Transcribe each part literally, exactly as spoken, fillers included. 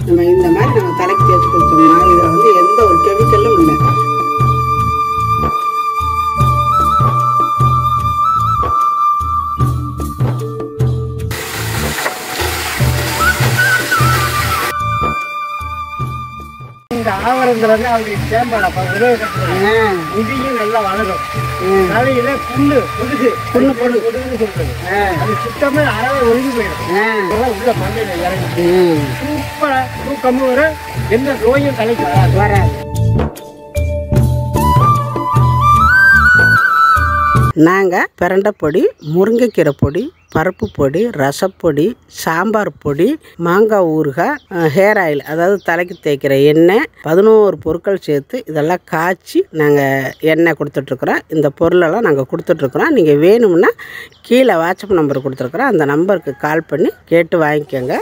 நம்ம இந்த மாதிரி நம்ம தலைக்கு தேய்ச்சி கொடுத்தோம்னா இதில் வந்து எந்த ஒரு கெமிக்கலும் இல்லை. ஆவரத்துல இருந்து அவருக்கு சேம்பாடா முடியும் நல்லா வளரும். தலையில புண்ணு புதுசு புண்ணு பொண்ணு கொடுக்குன்னு சொல்றது அது சுத்தமே அறவே ஒழுங்கி போயிடும். உள்ள மண்ணில இறங்கி சூப்பரா தூக்கமும் வரும், எந்த நோயும் தலைக்கு வராது வராது நாங்கள் பிரண்டை பொடி, முருங்கைக்கீரை பொடி, பருப்பு பொடி, ரசப்பொடி, சாம்பார் பொடி, மாங்காய் ஊறுகாய், ஹேர் ஆயில் அதாவது தலைக்கு தேய்க்கிற எண்ணெய், பதினோரு பொருட்கள் சேர்த்து இதெல்லாம் காய்ச்சி நாங்கள் எண்ணெய் கொடுத்துட்ருக்குறோம். இந்த பொருளெல்லாம் நாங்கள் கொடுத்துட்ருக்குறோம். நீங்கள் வேணும்னா கீழே வாட்ஸ்அப் நம்பர் கொடுத்துருக்குறோம், அந்த நம்பருக்கு கால் பண்ணி கேட்டு வாங்கிக்கோங்க.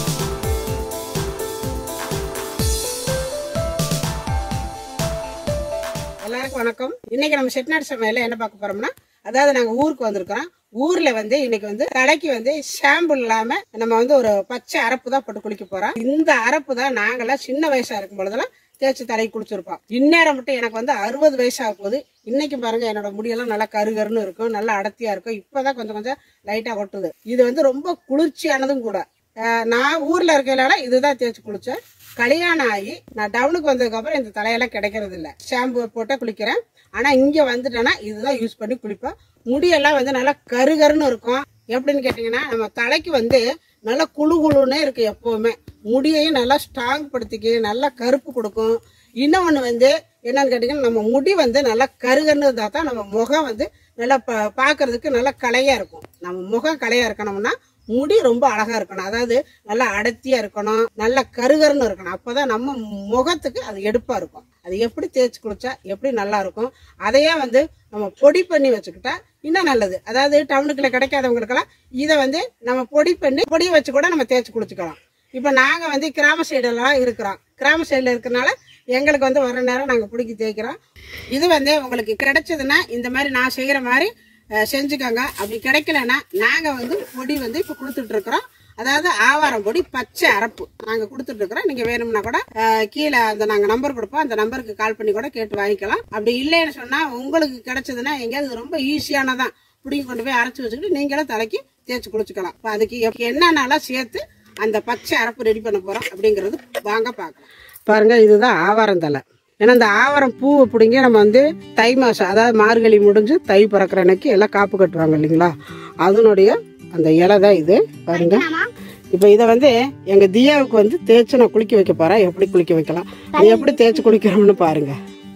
எல்லாருக்கும் வணக்கம். இன்னைக்கு நம்ம செட்டிநாடு சமையல என்ன பார்க்க போறோம்னா, அதாவது நாங்க ஊருக்கு வந்திருக்கிறோம். ஊர்ல வந்து இன்னைக்கு வந்து தலைக்கு வந்து ஷாம்பு இல்லாம நம்ம வந்து ஒரு பச்சை அரப்பு தான் போட்டு குளிக்க போறோம். இந்த அரப்பு தான் நாங்கெல்லாம் சின்ன வயசா இருக்கும் பொழுதெல்லாம் தேய்ச்சி தலைக்கு குளிச்சிருப்போம். இந்நேரம் மட்டும் எனக்கு வந்து அறுபது வயசாக போகுது. இன்னைக்கு பாருங்க என்னோட முடியெல்லாம் நல்லா கருகருன்னு இருக்கும், நல்லா அடர்த்தியா இருக்கும். இப்பதான் கொஞ்சம் கொஞ்சம் லைட்டா கொட்டுது. இது வந்து ரொம்ப குளிர்ச்சியானதும் கூட. நான் ஊர்ல இருக்கனால இதுதான் தேய்ச்சி குளிச்சேன். கல்யாணம் ஆகி நான் டவுனுக்கு வந்ததுக்கு அப்புறம் இந்த தலையெல்லாம் கிடைக்கிறது இல்லை. ஷாம்பு போட்டா குளிக்கிறேன். ஆனா இங்க வந்துட்டேன்னா இதுதான் யூஸ் பண்ணி குளிப்பேன். முடியெல்லாம் வந்து நல்லா கருகருன்னு இருக்கும். எப்படின்னு கேட்டீங்கன்னா, நம்ம தலைக்கு வந்து நல்லா குழு குழுன்னே இருக்கு. எப்பவுமே முடியையும் நல்லா ஸ்ட்ராங் படுத்திக்கு, நல்லா கருப்பு கொடுக்கும். இன்னொன்னு வந்து என்னன்னு கேட்டீங்கன்னா, நம்ம முடி வந்து நல்லா கருகருன்னு இருந்தா தான் நம்ம முகம் வந்து நல்லா பா பாக்குறதுக்கு நல்லா கலையா இருக்கும். நம்ம முகம் கலையா இருக்கணும்னா முடி ரொம்ப அழகா இருக்கணும். அதாவது நல்லா அடர்த்தியா இருக்கணும், நல்லா கருகருன்னு இருக்கணும். அப்பதான் நம்ம முகத்துக்கு அது எடுப்பா இருக்கும். அது எப்படி தேய்ச்சி குளிச்சா எப்படி நல்லா இருக்கும். அதையே வந்து நம்ம பொடி பண்ணி வச்சுக்கிட்டா இன்னும் நல்லது. அதாவது டவுனுக்குள்ள கிடைக்காதவங்களுக்கெல்லாம் இதை வந்து நம்ம பொடி பண்ணி பொடியை வச்சு கூட நம்ம தேய்ச்சி குளிச்சுக்கலாம். இப்ப நாங்க வந்து கிராம சைடெல்லாம் இருக்கிறோம். கிராம சைடுல இருக்கிறனால எங்களுக்கு வந்து வர நேரம் நாங்க பிடிக்கி தேய்க்கிறோம். இது வந்து உங்களுக்கு கிடைச்சதுன்னா இந்த மாதிரி நான் செய்யற மாதிரி செஞ்சுக்கோங்க. அப்படி கிடைக்கலன்னா நாங்க வந்து பொடி வந்து இப்ப கொடுத்துட்டு இருக்கிறோம். அதாவது ஆவாரம் பொடி பச்சை அரப்பு நாங்க கொடுத்துட்டு இருக்கிறோம். நீங்க வேணும்னா கூட கீழே அந்த நாங்க நம்பர் கொடுப்போம், அந்த நம்பருக்கு கால் பண்ணி கூட கேட்டு வாங்கிக்கலாம். அப்படி இல்லைன்னு சொன்னா உங்களுக்கு கிடைச்சதுன்னா எங்கேயாவது ரொம்ப ஈஸியானதான் பிடிங்கி கொண்டு போய் அரைச்சி வச்சுக்கிட்டு நீங்களும் தலைக்கு தேய்ச்சி குளிச்சுக்கலாம். இப்போ அதுக்கு என்னென்னலாம் சேர்த்து அந்த பச்சை அரப்பு ரெடி பண்ண போறோம் அப்படிங்கிறது வாங்க பார்க்கலாம். பாருங்க, இதுதான் ஆவாரம் தலை. ஏன்னா இந்த ஆவாரம் பூவை பிடிங்க நம்ம வந்து தை மாசம் அதாவது மார்கழி முடிஞ்சு தை பிறக்கிற அன்னைக்கு எல்லாம் காப்பு கட்டுவாங்க இல்லைங்களா, அதனுடைய அந்த இலை தான் இது. பாருங்க, இப்ப இதை வந்து எங்க தியாவுக்கு வந்து தேய்ச்சி நான் குளிக்க வைக்க போறேன். எப்படி குளிக்க வைக்கலாம், அது எப்படி தேய்ச்சி குளிக்கிறோம்னு பாருங்க.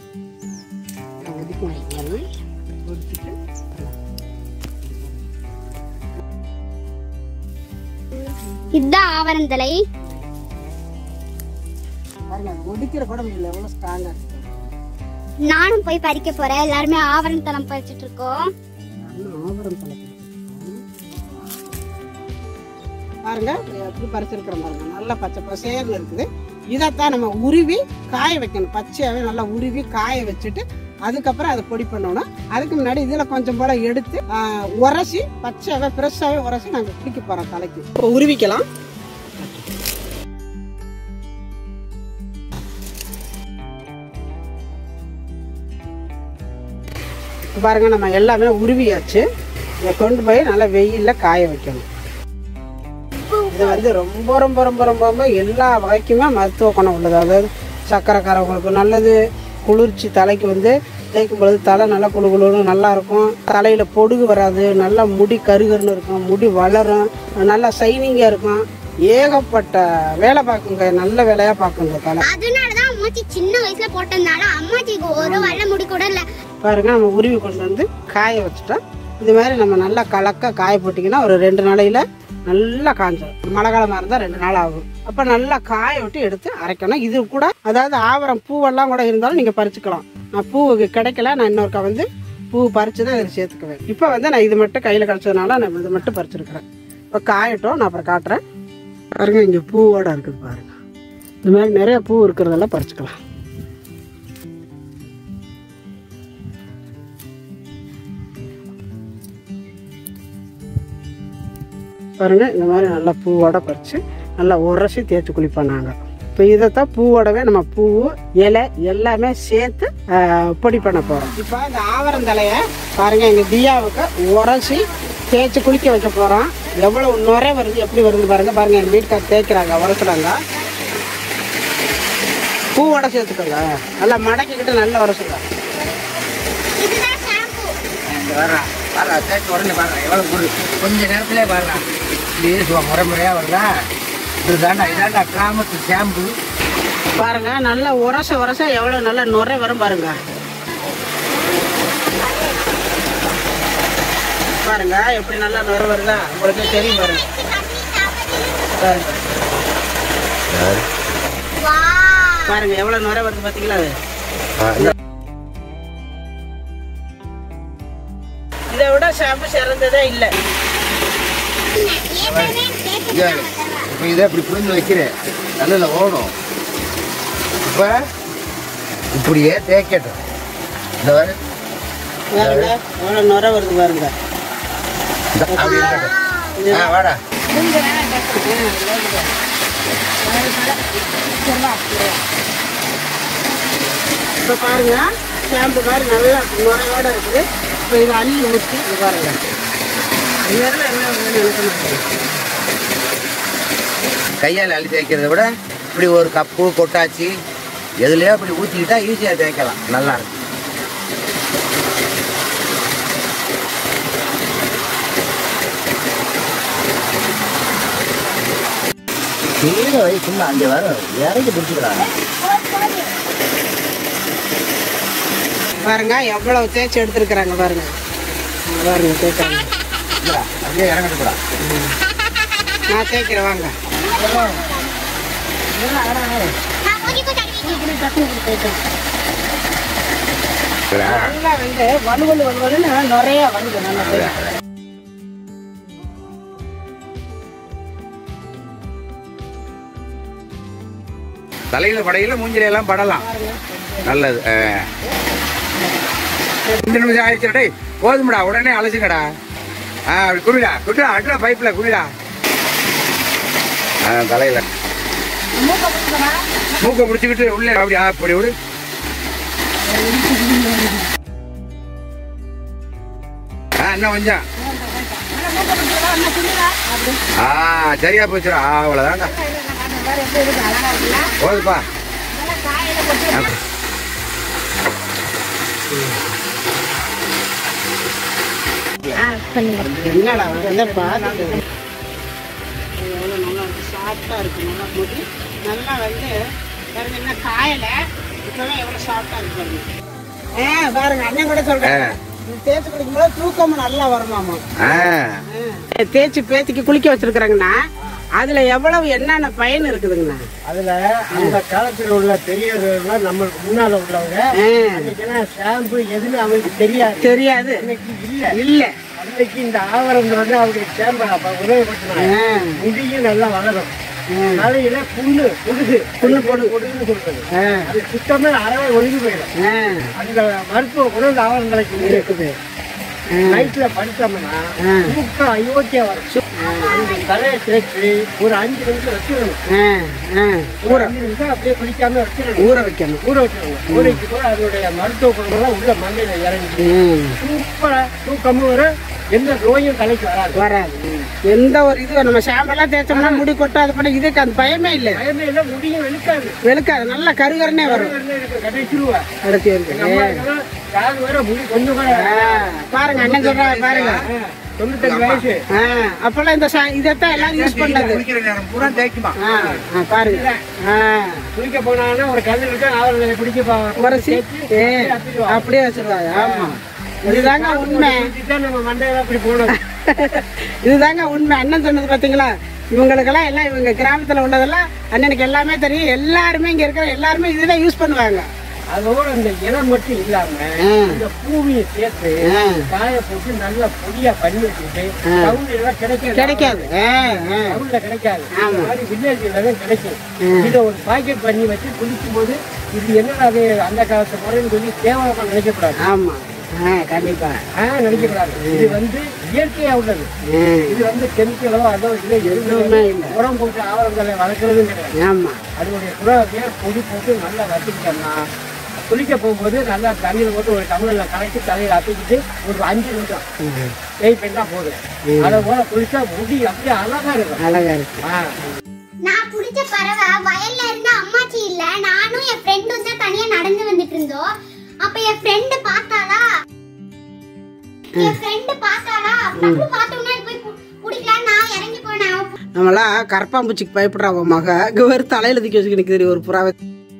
இதுதான் ஆவரந்தலை. ஒடிக்கிற கூட முடியல, எவ்வளவு ஸ்ட்ராங்கா இருக்கு. நானும் போய் பறிக்க போறேன். எல்லாருமே ஆவரம் தலம் பறிச்சிட்டு இருக்கோம். ஆவரம் தலை பாருங்க, எப்படி பறிச்சிருக்கிறோம் பாருங்க. நல்லா பச்சை பசேர்னு இருக்குது. இதைத்தான் நம்ம உருவி காய வைக்கணும். பச்சையாவே நல்லா உருவி காய வச்சுட்டு அதுக்கப்புறம் அதை பொடி பண்ணணும். அதுக்கு முன்னாடி இதுல கொஞ்சம் போல எடுத்து உரசி பச்சையாவே ஃப்ரெஷ்ஷாவே உரசி நாங்க குளிக்க போறோம் தலைக்கு. இப்போ உருவிக்கலாம். பாருங்க, நம்ம எல்லாமே உருவியாச்சு. இதை கொண்டு போய் நல்லா வெயில்ல காய வைக்கணும். இது வந்து ரொம்ப ரொம்ப ரொம்ப ரொம்ப ரொம்ப எல்லா வகைக்குமே மருத்துவ குணம் உள்ளது. அதாவது சக்கரைக்காரவங்களுக்கு நல்லது. குளிர்ச்சி தலைக்கு வந்து தேய்க்கும் பொழுது தலை நல்லா குழு குழுன்னு நல்லா இருக்கும். தலையில பொடுகு வராது, நல்லா முடி கருகருன்னு இருக்கும், முடி வளரும், நல்லா சைனிங்கா இருக்கும். ஏகப்பட்ட வேலை பார்க்குங்க, நல்ல வேலையா பார்க்குங்க தலை. அதனாலதான் அம்மாச்சி சின்ன வயசுல போட்டதுனால அம்மாச்சிக்கு ஒரு வெள்ளை முடி கூட இல்ல. பாருங்க, நம்ம உருவி கொண்டு வந்து காய வச்சுட்டோம். இது மாதிரி நம்ம நல்லா கலக்க காய போட்டிங்கன்னா ஒரு ரெண்டு நாளையில நல்லா காஞ்சிடும். மழை காலமா இருந்தா ரெண்டு நாள் ஆகும். அப்ப நல்லா காய விட்டு எடுத்து அரைக்கணும். இது கூட அதாவது ஆவரம் பூவெல்லாம் கூட இருந்தாலும் நீங்க பறிச்சுக்கலாம். நான் பூவுக்கு கிடைக்கல, நான் இன்னொருக்கா வந்து பூ பறிச்சுதான் இதில் சேர்த்துக்குவேன். இப்போ வந்து நான் இது மட்டும் கையில கிடைச்சதுனால நான் இது மட்டும் பறிச்சிருக்கிறேன். இப்போ காயட்டும், நான் அப்புறம் காட்டுறேன். பாருங்க, இங்க பூவோட இருக்குது பாருங்க. இந்த மாதிரி நிறைய பூ இருக்கிறதெல்லாம் பறிச்சுக்கலாம். பாருங்க, இந்த மாதிரி நல்லா பூவோட பறிச்சு நல்லா உரசி தேய்ச்சி குளிப்போம் நாங்கள். இப்போ இதைத்தான் பூவோடவே நம்ம பூ இலை எல்லாமே சேர்த்து பொடி பண்ண போகிறோம். இப்போ இந்த ஆவரந்தலையை பாருங்கள், எங்கள் தியாவுக்கு உரசி தேய்ச்சி குளிக்க வைக்க போகிறோம். எவ்வளோ நுரை வருது, எப்படி வருது பாருங்கள். பாருங்கள், எங்கள் வீட்டுக்கார தேய்க்கிறாங்க, உரசுறாங்க. பூவோட சேர்த்துக்கோங்க, நல்லா மடக்கிக்கிட்டு நல்லா உரசுங்க. கொஞ்ச நேரத்திலே பாருங்க, முறை முறையாக வருதா. இதுதாண்டா இதாண்டா கிராமத்து ஷாம்பு. பாருங்க, நல்லா உரச உரச எவ்வளோ நல்லா நுரை வரும் பாருங்க. பாருங்க எப்படி நல்லா நுரை வருதா, உங்களுக்கு தெரியும் பாருங்க. பாருங்க பாருங்க எவ்வளவு நுரை வருது பாத்தீங்களா. அது இதை விட ஷாம்பு சிறந்ததே இல்லை. இப்போ இதை இப்படி புரிஞ்சு வைக்கிறேன், நல்ல ஓடும். இப்போ இப்படியே தேய்க்கட்டும். இந்த வர பாருங்க எவ்வளவு நுரை வருது பாருங்க. அப்படி இருக்கட்டும். ஆ வாடா. இப்போ பாருங்க ஷாம்பு மாதிரி நல்லா நுரையோட இருக்குது. இப்போ இதை அள்ளி ஊற்றி இது பாருங்க. கையால் அள்ளி தேய்க்கிறத விட இப்படி ஒரு கப்பு கொட்டாச்சி எதுலையோ அப்படி ஊற்றிக்கிட்டா ஈஸியாக தேய்க்கலாம், நல்லா இருக்கும். கீழே வயசுல அங்கே வர இறங்கி பிடிச்சிக்கிறாங்க. பாருங்க எவ்வளவு தேய்ச்சி எடுத்துருக்குறாங்க பாருங்க. பாருங்க தேய்ச்சாங்க. அப்படியே இறங்கிட்டு நான் தேய்க்கிறேன் வாங்க. நல்லா வந்து வலுவலு வலுவலுன்னு நிறைய வருது. நல்லா தலையில படையில மூஞ்சில எல்லாம் படலாம், நல்லது. அஞ்சு நிமிஷம் ஆயிடுச்சு. போதும்டா, உடனே அழைச்சுங்கடா. ஆ அப்படி குடிடா குடிடா அட்ரா பைப்ல குடிடா. ஆ தலையில மூக்க பிடிச்சிக்கிட்டு உள்ளே அப்படி அப்படி விடு. ஆ இன்னும் கொஞ்சம். ஆ சரியா போச்சுடா, அவ்வளோதான்டா, போதுப்பா. என்னடா வந்து பார்த்து எவ்வளோ நல்லா சாஃப்டாக இருக்கு. நல்லா முடி நல்லா வந்து பாருங்க, என்ன காயல இப்போவே எவ்வளோ சாஃப்டாக இருக்கு பாருங்க. ஆ பாருங்க, அண்ணன் கூட சொல்றேன், தேய்ச்சி குளிக்கும்போது தூக்கமும் நல்லா வருமாமா. தேய்ச்சி பேத்திக்கு குளிக்க வச்சிருக்கிறாங்கண்ணா, அதுல எவ்வளவு என்னென்ன பயன் இருக்குதுங்கண்ணா. அதுல அந்த காலத்துல உள்ள பெரியவர்கள் நம்மளுக்கு முன்னால உள்ளவங்க ஷாம்பு எதுன்னு அவங்களுக்கு தெரியாது தெரியாது இல்ல இல்ல அன்னைக்கு இந்த ஆவரம் வந்து அவங்களுக்கு ஷாம்பு உபயோகப்படுத்தினாங்க. முடியும் நல்லா வளரும், தலையில புண்ணு பொடுகு புண்ணு பொடு பொடுகுன்னு சொல்றது, அது சுத்தமே அறவே ஒழுங்கி போயிடும். அந்த மருத்துவ குணம் இந்த ஆவரங்களுக்கு இருக்குது. நைட்ல படுத்தோம்னா தூக்கம் அயோக்கியா வரும். தலையை தேய்ச்சி ஒரு அஞ்சு நிமிஷம் வச்சிடணும். ஒரு அஞ்சு நிமிஷம் அப்படியே குளிக்காம வச்சிடணும், ஊற வைக்கணும். ஊற வச்சிடணும். ஊற வைக்க கூட அதனுடைய மருத்துவ குணம் உள்ள மண்ணில இறங்கி சூப்பரா தூக்கமும் வரும், எந்த நோயும் தலைக்கு வராது வராது. எந்த ஒரு இது நம்ம ஷாம்பெல்லாம் தேய்ச்சோம்னா முடி கொட்டாது பண்ண, இதுக்கு அந்த பயமே இல்லை. பயமே இல்லை, முடியும் வெளுக்காது வெளுக்காது, நல்லா கருகரனே வரும். கடைச்சிருவா அடுத்து இருக்கு பாருங்க, அண்ணன் சொல்றாங்க பாருங்க, தொண்ணூத்தஞ்சு வயசு. அப்பெல்லாம் இந்த இதைத்தான் எல்லாம் யூஸ் பண்ணது. பூரா தேய்க்குமா பாருங்க. குளிக்க போனாங்கன்னா ஒரு கல்லு இருக்கு, அவர்களை பிடிக்க உரசி அப்படியே வச்சிருவாங்க. ஆமா, இதுதாங்க உண்மை. நம்ம மண்டையில அப்படி போனோம். இதுதாங்க உண்மை. அண்ணன் சொன்னது பாத்தீங்களா, இவங்களுக்கெல்லாம் எல்லாம் இவங்க கிராமத்துல உள்ளதெல்லாம் அண்ணனுக்கு எல்லாமே தெரியும். எல்லாருமே இங்க இருக்கிற எல்லாருமே இதுதான் யூஸ் பண்ணுவாங்க. அதோட இந்த இடம் மட்டும் இல்லாம இந்த பூமியை சேர்த்து காய போட்டு நல்லா பொடியா பண்ணி வச்சுட்டு டவுன்ல எல்லாம் கிடைக்காது கிடைக்காது டவுன்ல கிடைக்காது. அந்த மாதிரி வில்லேஜ்ல தான் கிடைக்கும். இதை ஒரு பாக்கெட் பண்ணி வச்சு குளிக்கும் போது இது என்னடா அது அந்த காலத்து முறைன்னு சொல்லி கேவலமா நினைக்கக்கூடாது. ஆமா, கண்டிப்பா நினைக்கக்கூடாது. இது வந்து இயற்கையா உள்ளது. இது வந்து கெமிக்கலோ அதோ இல்லை எதுவுமே இல்லை. உரம் போட்டு ஆவரங்களை வளர்க்குறதும் கிடையாது. ஆமா, அதனுடைய குணத்தையே பொடி போட்டு நல்லா வச்சுக்கிட்டோம்னா குளிக்க போகும்போது நல்லா தண்ணியில் போட்டு ஒரு டம்ளரில் கலக்கி தலையில் அப்பிக்கிட்டு ஒரு அஞ்சு நிமிஷம் வெயிட் பண்ணா போதும். அதை போல குளிச்சா முடி அப்படியே அழகா இருக்கும். அழகா இருக்கு. நான் பிடிச்ச பறவை வயல்ல இருந்து அம்மாச்சி இல்ல, நானும் என் ஃப்ரெண்டும் தான் தனியா நடந்து வந்துட்டு இருந்தோம். அப்ப என் ஃப்ரெண்ட் பார்த்தாளா என் ஃப்ரெண்ட் பார்த்தாளா அப்படி பார்த்தோம்னா போய் குடிக்கலாம் நான் இறங்கி போனேன். நம்மளாம் கரப்பாம்பூச்சிக்கு பயப்படுறாங்க மக இவர் தலையில தூக்கி வச்சுக்கிட்டு தெரியும் ஒரு புறாவை.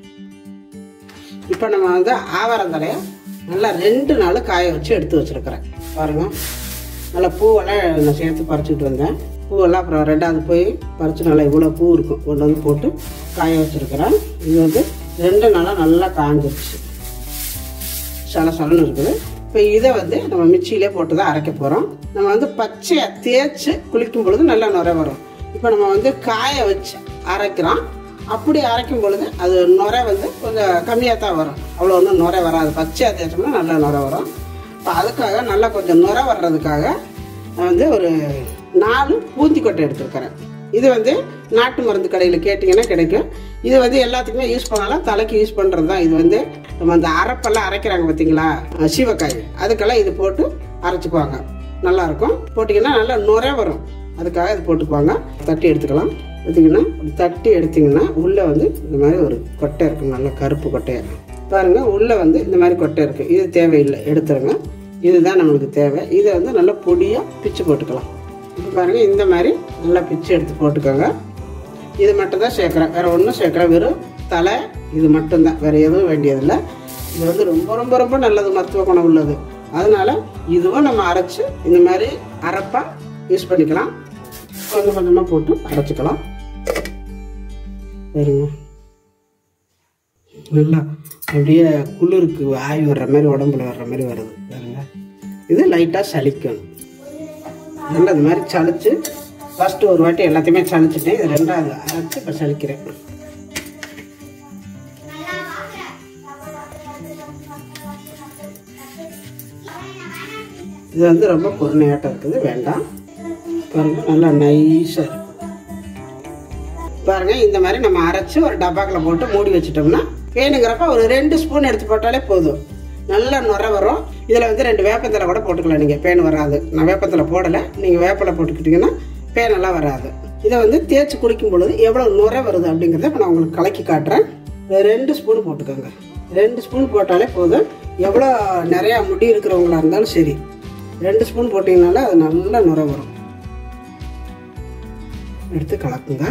இப்போ நம்ம வந்து ஆவாரந்தலையை நல்லா ரெண்டு நாள் காய வச்சு எடுத்து வச்சிருக்கிறேன் பாருங்க. நல்லா பூவெல்லாம் நான் சேர்த்து பறிச்சுட்டு வந்தேன். பூவெல்லாம் அப்புறம் ரெண்டாவது போய் பறிச்சு நல்லா இவ்வளோ பூ இருக்கும் கொண்டு வந்து போட்டு காய வச்சுருக்கிறேன். இது வந்து ரெண்டு நாளாக நல்லா காஞ்சிருச்சு, சல சலன்னு இருக்குது. இப்போ இதை வந்து நம்ம மிக்சியிலே போட்டு தான் அரைக்க போகிறோம். நம்ம வந்து பச்சையாக தேய்ச்சி குளிக்கும் பொழுது நல்லா நுரை வரும். இப்போ நம்ம வந்து காய வச்சு அரைக்கிறோம். அப்படி அரைக்கும் பொழுது அது நுரை வந்து கொஞ்சம் கம்மியாக தான் வரும், அவ்வளோ ஒன்றும் நுரை வராது. பச்சையாக தேய்ச்சோம்னா நல்லா நுரை வரும். இப்போ அதுக்காக நல்லா கொஞ்சம் நுரை வர்றதுக்காக நான் வந்து ஒரு நாலு பூந்திக்கொட்டை எடுத்துருக்கிறேன். இது வந்து நாட்டு மருந்து கடையில் கேட்டிங்கன்னா கிடைக்கும். இது வந்து எல்லாத்துக்குமே யூஸ் பண்ணலாம், தலைக்கு யூஸ் பண்ணுறது தான். இது வந்து நம்ம அந்த அரைப்பெல்லாம் அரைக்கிறாங்க பார்த்தீங்களா, சீவக்காய், அதுக்கெல்லாம் இது போட்டு அரைச்சிக்குவாங்க. நல்லாயிருக்கும். போட்டிங்கன்னா நல்லா நுரை வரும், அதுக்காக இது போட்டுக்குவாங்க. தட்டி எடுத்துக்கலாம். பார்த்தீங்கன்னா தட்டி எடுத்திங்கன்னா உள்ளே வந்து இந்த மாதிரி ஒரு கொட்டை இருக்கும், நல்ல கருப்பு கொட்டையாக பாருங்கள். உள்ளே வந்து இந்த மாதிரி கொட்டை இருக்குது. இது தேவையில்லை, எடுத்துருங்க. இதுதான் நம்மளுக்கு தேவை. இதை வந்து நல்லா பொடியாக பிச்சு போட்டுக்கலாம். இப்போ பாருங்கள், இந்த மாதிரி நல்லா பிச்சு எடுத்து போட்டுக்கோங்க. இது மட்டும் தான் சேர்க்குறேன், வேறு ஒன்றும் சேர்க்குறேன். வெறும் தலை இது மட்டும்தான், வேறு எதுவும் வேண்டியதில்லை. இது வந்து ரொம்ப ரொம்ப ரொம்ப நல்லது, மருத்துவ குணம் உள்ளது. அதனால் இதுவும் நம்ம அரைச்சி இந்த மாதிரி அரைப்பாக யூஸ் பண்ணிக்கலாம். கொஞ்சம் கொஞ்சமாக போட்டு அரைச்சிக்கலாம். சரிங்க, நல்லா அப்படியே குளிருக்கு ஆய் வர்ற மாதிரி உடம்புல வர்ற மாதிரி வருது பாருங்க. இது லைட்டாக சளிக்கணும். நல்லா இது மாதிரி சளிச்சு ஃபஸ்ட்டு ஒரு வாட்டி எல்லாத்தையுமே சளிச்சுட்டேன். இது ரெண்டாவது அரைச்சி இப்போ சளிக்கிறேன். இது வந்து ரொம்ப பொறுமையாட்டம் இருக்குது, வேண்டாம். பாருங்கள் நல்லா நைஸாக இருக்கும் பாருங்கள். இந்த மாதிரி நம்ம அரைச்சி ஒரு டப்பாக்கில் போட்டு மூடி வச்சிட்டோம்னா வேணுங்கிறப்ப ஒரு ரெண்டு ஸ்பூன் எடுத்து போட்டாலே போதும், நல்லா நுரை வரும். இதில் வந்து ரெண்டு வேப்பந்தலை கூட போட்டுக்கலாம், நீங்கள் பேன் வராது. நான் வேப்பந்தலை போடலை, நீங்கள் வேப்பலை போட்டுக்கிட்டிங்கன்னா பேனெல்லாம் வராது. இதை வந்து தேய்ச்சி குடிக்கும் பொழுது எவ்வளோ நுரை வருது அப்படிங்கிறத இப்போ நான் உங்களுக்கு கலக்கி காட்டுறேன். ரெண்டு ஸ்பூன் போட்டுக்கோங்க. ரெண்டு ஸ்பூன் போட்டாலே போதும். எவ்வளோ நிறையா முடி இருக்கிறவங்களா இருந்தாலும் சரி, ரெண்டு ஸ்பூன் போட்டிங்கனால அது நல்லா நுரை வரும். எடுத்து கலக்குங்க.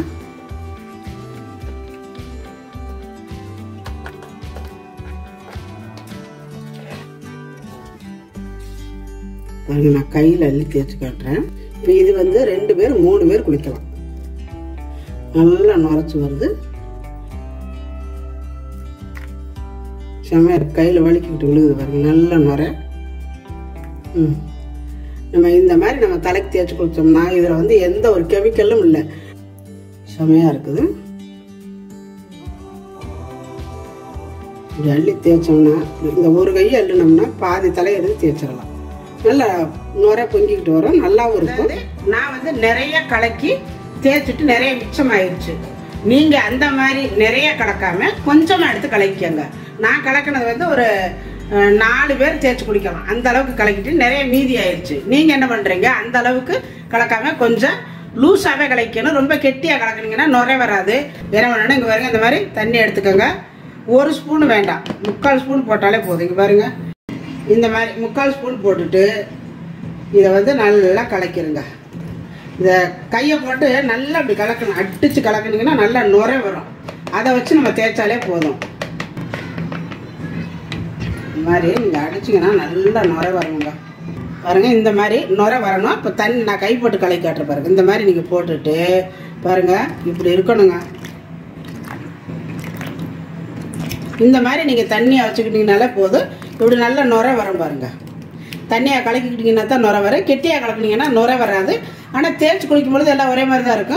நான் கையில் அள்ளி தேய்ச்சி காட்டுறேன். இப்போ இது வந்து ரெண்டு பேர் மூணு பேர் குளிக்கலாம். நல்லா நுரைச்சி வருது, செம்மையா கையில் வலிக்கிட்டு விழுகுது பாருங்க, நல்ல நுரை. ம் நம்ம இந்த மாதிரி நம்ம தலைக்கு தேய்ச்சி குளித்தோம்னா இதில் வந்து எந்த ஒரு கெமிக்கலும் இல்லை, செம்மையாக இருக்குது. இப்படி அள்ளி தேய்ச்சோம்னா இந்த ஒரு கையை அள்ளினோம்னா பாதி தலையை எடுத்து தேய்ச்சிடலாம். நல்லா நுரை பொங்கிக்கிட்டு வரும், நல்லாவும் இருக்கும். நான் வந்து நிறைய கலக்கி தேய்ச்சிட்டு நிறைய மிச்சம் ஆயிடுச்சு. நீங்கள் அந்த மாதிரி நிறைய கலக்காம கொஞ்சமாக எடுத்து கலக்கிக்கங்க. நான் கலக்கினது வந்து ஒரு நாலு பேர் தேய்ச்சி குடிக்கலாம், அந்த அளவுக்கு கலக்கிட்டு நிறைய மீதி ஆயிடுச்சு. நீங்கள் என்ன பண்ணுறீங்க, அந்த அளவுக்கு கலக்காம கொஞ்சம் லூஸாகவே கலக்கணும். ரொம்ப கெட்டியாக கலக்குனீங்கன்னா நுரை வராது. வேற வேணும்னா இங்கே பாருங்க, இந்த மாதிரி தண்ணி எடுத்துக்கோங்க. ஒரு ஸ்பூன் வேண்டாம், முக்கால் ஸ்பூன் போட்டாலே போதும். இங்கே பாருங்க, இந்த மாதிரி முக்கால் ஸ்பூன் போட்டுட்டு இதை வந்து நல்லா கலக்கிடுங்க. இதை கையை போட்டு நல்லா அப்படி கலக்கணும், அடித்து கலக்குனீங்கன்னா நல்லா நுரை வரும். அதை வச்சு நம்ம தேய்ச்சாலே போதும். இந்த மாதிரி நீங்கள் அடிச்சிங்கன்னா நல்லா நுரை வருங்க பாருங்க. இந்த மாதிரி நுரை வரணும். இப்போ தண்ணி நான் கை போட்டு கலக்கி காட்டுற பாருங்க. இந்த மாதிரி நீங்கள் போட்டுட்டு பாருங்க, இப்படி இருக்கணுங்க. இந்த மாதிரி நீங்கள் தண்ணியை வச்சுக்கிட்டீங்கனாலே போதும். இப்படி நல்லா நுரை வரும் பாருங்க. தண்ணியாக கலக்கிக்கிட்டிங்கன்னா தான் நுரை வரும். கெட்டியாக கலக்குனீங்கன்னா நுரை வராது. ஆனால் தேய்ச்சி குளிக்கும் பொழுது எல்லாம் ஒரே மாதிரி தான் இருக்கும்.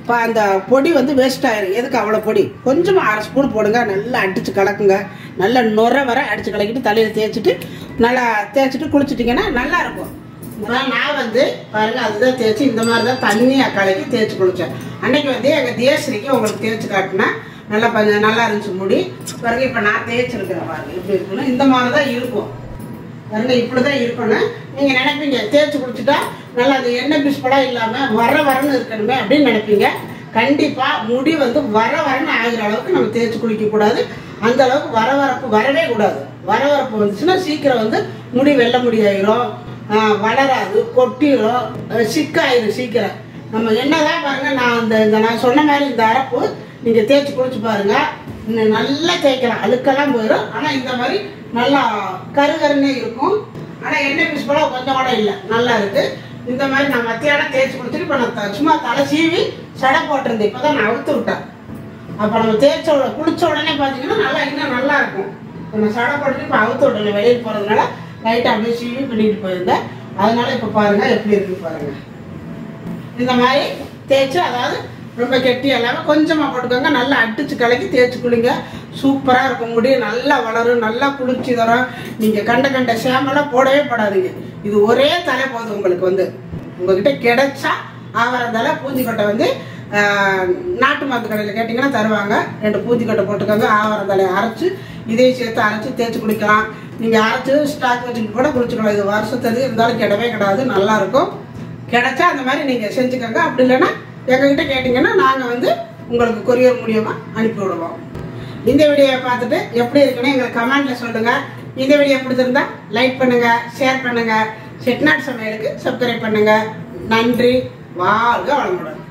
இப்போ அந்த பொடி வந்து வேஸ்ட் ஆயிரும். எதுக்கு அவ்வளோ பொடி? கொஞ்சமாக அரை ஸ்பூன் போடுங்க. நல்லா அடித்து கலக்குங்க. நல்லா நுர வர அடித்து கலக்கிட்டு தலையில் தேய்ச்சிட்டு நல்லா தேய்ச்சிட்டு குளிச்சிட்டிங்கன்னா நல்லா இருக்கும். நான் வந்து பாருங்க அதுதான் தேய்ச்சி இந்த மாதிரி தான் தண்ணியாக கலக்கி தேய்ச்சி குளித்தேன். அன்னைக்கு வந்து எங்கள் தேசரிக்கு உங்களுக்கு தேய்ச்சி காட்டினா நல்லா கொஞ்சம் நல்லா இருந்துச்சு முடி. பாருங்க இப்போ நான் தேய்ச்சிருக்கிறேன் பாருங்க இப்படி இருக்கணும். இந்த மாதிரி தான் இருக்கும் பாருங்க, இப்படி தான் இருக்கணும். நீங்கள் நினைப்பீங்க தேய்ச்சி குளிச்சுட்டா நல்லா அந்த எண்ணெய் பிஸ்படாக இல்லாமல் வர வரன்னு இருக்கணுமே அப்படின்னு நினைப்பீங்க. கண்டிப்பாக முடி வந்து வர வரன்னு ஆகிற அளவுக்கு நம்ம தேய்ச்சி குளிக்கக்கூடாது. அந்த அளவுக்கு வரவரப்பு வரவே கூடாது. வரவரப்பு வந்துச்சுன்னா சீக்கிரம் வந்து முடி வெள்ளை முடி ஆயிரும், வளராது, கொட்டிடும், சிக்காயிரும் சீக்கிரம். நம்ம என்னதான் பாருங்க, நான் இந்த இந்த நான் சொன்ன மாதிரி இந்த அரப்பு நீங்கள் தேய்ச்சி குளிச்சு பாருங்க, இன்னும் நல்லா தேய்க்கலாம், அழுக்கெல்லாம் போயிடும். ஆனால் இந்த மாதிரி நல்லா கருகருன்னே இருக்கும். ஆனால் எண்ணெய் பீஸ் போல கொஞ்சம் கூட இல்லை, நல்லா இருக்கு. இந்த மாதிரி நான் மத்தியானம் தேய்ச்சி குளிச்சுட்டு இப்போ நான் சும்மா தலை சீவி சடை போட்டிருந்தேன். இப்போ தான் நான் அவுத்து விட்டேன். அப்போ நம்ம தேய்ச்ச குளிச்ச உடனே பார்த்தீங்கன்னா நல்லா இன்னும் நல்லா இருக்கும். இப்போ நான் சடை போட்டுட்டு இப்போ அவுத்து விட்டேன். வெளியில் போகிறதுனால லைட்டாக அப்படியே சீவி பண்ணிட்டு போயிருந்தேன். அதனால இப்போ பாருங்க எப்படி இருக்கு பாருங்க. இந்த மாதிரி தேய்ச்சி, அதாவது ரொம்ப கெட்டி இல்லாமல் கொஞ்சமாக போட்டுக்கோங்க. நல்லா அடிச்சு கலக்கி தேய்ச்சி குளிங்க. சூப்பராக இருக்கும். முடி நல்லா வளரும், நல்லா குளிர்ச்சி தரும். நீங்கள் கண்ட கண்ட ஷாம்பெல்லாம் போடவே போடாதீங்க. இது ஒரே தலை போதும் உங்களுக்கு. வந்து உங்ககிட்ட கிடைச்சா ஆவரந்தலை பூந்திக்கொட்டை வந்து நாட்டு மருந்து கடையில் கேட்டிங்கன்னா தருவாங்க. ரெண்டு பூந்திக்கொட்டை போட்டுக்கோங்க. ஆவரந்தலையை அரைச்சி இதையும் சேர்த்து அரைச்சி தேய்ச்சி குளிக்கலாம். நீங்கள் அரைச்சி ஸ்டாக் வச்சுக்கிட்டு கூட குளிச்சுக்கலாம். இது வருஷத்துக்கு இருந்தாலும் கிடவே கிடாது, நல்லாயிருக்கும். கிடைச்சா அந்த மாதிரி நீங்கள் செஞ்சுக்கோங்க. அப்படி இல்லைன்னா எங்ககிட்ட கேட்டிங்கன்னா நாங்கள் வந்து உங்களுக்கு கொரியர் மூலியமாக அனுப்பி விடுவோம். இந்த வீடியோவை பார்த்துட்டு எப்படி இருக்குன்னு எங்களுக்கு கமெண்ட்டில் சொல்லுங்கள். இந்த வீடியோ பிடிச்சிருந்தா லைக் பண்ணுங்கள், ஷேர் பண்ணுங்கள், செட்டிநாடு சமையலுக்கு சப்ஸ்கிரைப் பண்ணுங்கள். நன்றி. வாழ்க வளமுடன்.